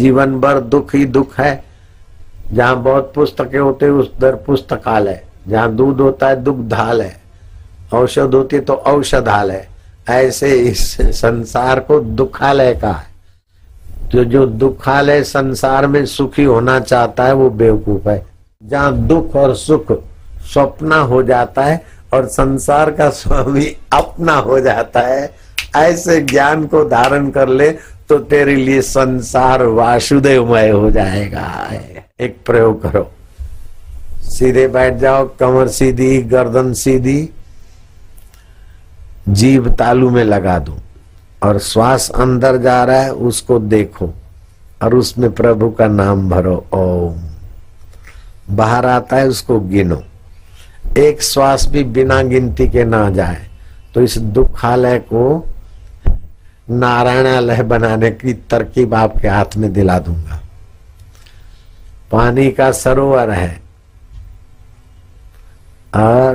जीवन भर दुख ही दुख है। जहाँ बहुत पुस्तकें होते उधर पुस्तकालय, जहाँ दूध होता है दुग्धालय, औषध होती है तो औषधालय। ऐसे इस संसार को दुखालय का है। जो दुखालय संसार में सुखी होना चाहता है वो बेवकूफ है। जहाँ दुख और सुख स्वप्न हो जाता है और संसार का स्वामी अपना हो जाता है, ऐसे ज्ञान को धारण कर ले तो तेरे लिए संसार वासुदेवमय हो जाएगा। एक प्रयोग करो, सीधे बैठ जाओ, कमर सीधी, गर्दन सीधी, जीभ तालू में लगा दो और श्वास अंदर जा रहा है उसको देखो और उसमें प्रभु का नाम भरो, ओम। बाहर आता है उसको गिनो। एक श्वास भी बिना गिनती के ना जाए तो इस दुखालय को नारायणालय बनाने की तरकीब आपके हाथ में दिला दूंगा। पानी का सरोवर है और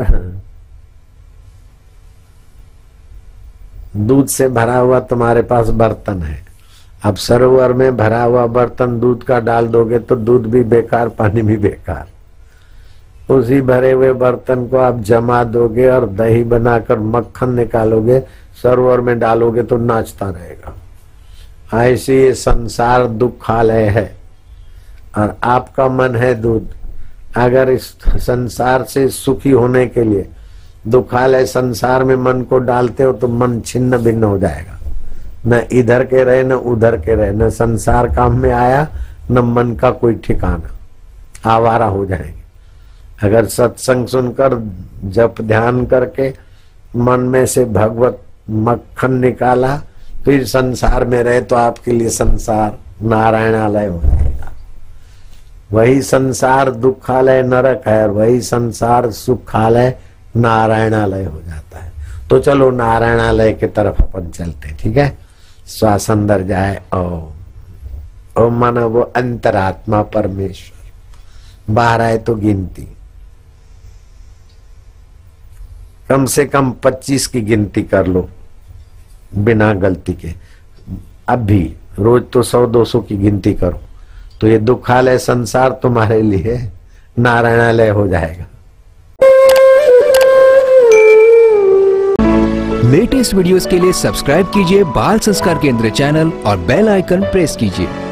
दूध से भरा हुआ तुम्हारे पास बर्तन है। अब सरोवर में भरा हुआ बर्तन दूध का डाल दोगे तो दूध भी बेकार, पानी भी बेकार। उसी भरे हुए बर्तन को आप जमा दोगे और दही बनाकर मक्खन निकालोगे, सरोवर में डालोगे तो नाचता रहेगा। ऐसे ये संसार दुखालय है और आपका मन है दूध। अगर इस संसार से सुखी होने के लिए दुखालय संसार में मन को डालते हो तो मन छिन्न भिन्न हो जाएगा। न इधर के रहे न उधर के रहे, न संसार काम में आया न मन का कोई ठिकाना, आवारा हो जाएंगे। अगर सत्संग सुनकर जप ध्यान करके मन में से भगवत मक्खन निकाला फिर संसार में रहे तो आपके लिए संसार नारायणालय हो जाएगा। वही संसार दुखालय नरक है और वही संसार सुखालय नारायणालय हो जाता है। तो चलो नारायणालय की तरफ अपन चलते, ठीक है। श्वास अंदर जाए, ओम। ओम माना वो अंतरात्मा परमेश्वर। बाहर आए तो गिनती कम से कम 25 की गिनती कर लो बिना गलती के। अब भी रोज तो 100-200 की गिनती करो तो ये दुखालय संसार तुम्हारे लिए नारायणालय हो जाएगा। लेटेस्ट वीडियोस के लिए सब्सक्राइब कीजिए बाल संस्कार केंद्र चैनल और बेल आइकन प्रेस कीजिए।